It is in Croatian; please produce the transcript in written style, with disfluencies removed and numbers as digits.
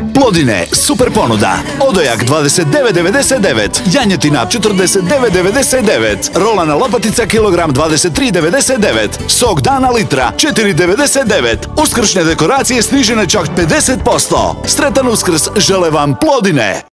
Plodine, super ponuda. Odojak 29,99, janjetina 49,99, rolana lopatica kilogram 23,99, sok dana litra 4,99, uskršnje dekoracije snižene čak 50%. Sretan Uskrs žele vam Plodine!